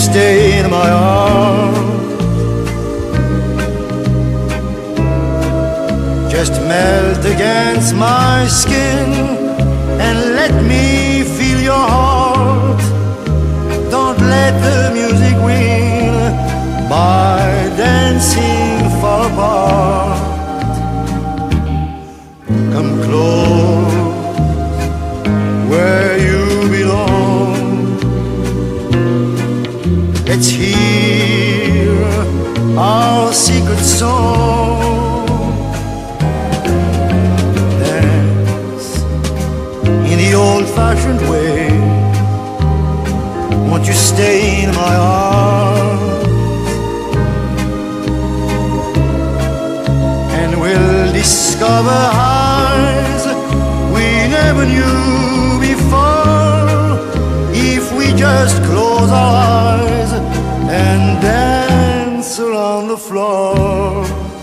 stay in my arms. Just melt against my skin and let me feel your heart. Don't let the music win by dancing far apart. Come close where you belong. Let's hear our secret song. Dance in the old-fashioned way. Won't you stay in my arms? And we'll discover highs we never knew before, if we just close our eyes and dance around the floor.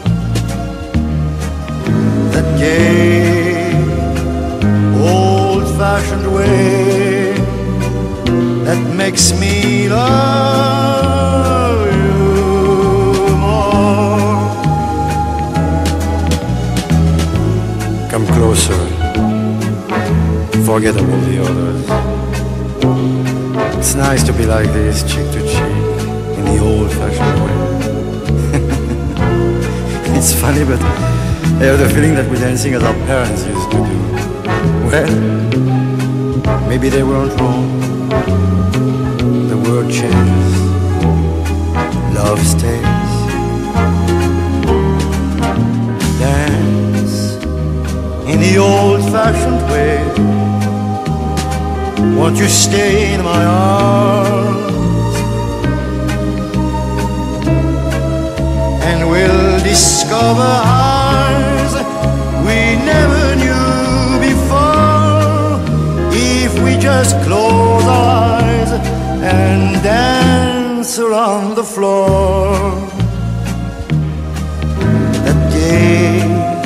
That gay, old-fashioned way that makes me love you more. Come closer, forget about the others. It's nice to be like this, cheek to cheek, in the old-fashioned way. It's funny, but I have the feeling that we're dancing as our parents used to do. Well, maybe they weren't wrong. The world changes, love stays. Dance in the old-fashioned way. Won't you stay in my arms? And we'll discover highs we never knew before, if we just close our eyes and dance around the floor. That gay,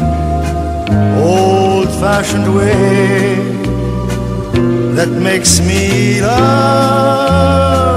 old-fashioned way that makes me love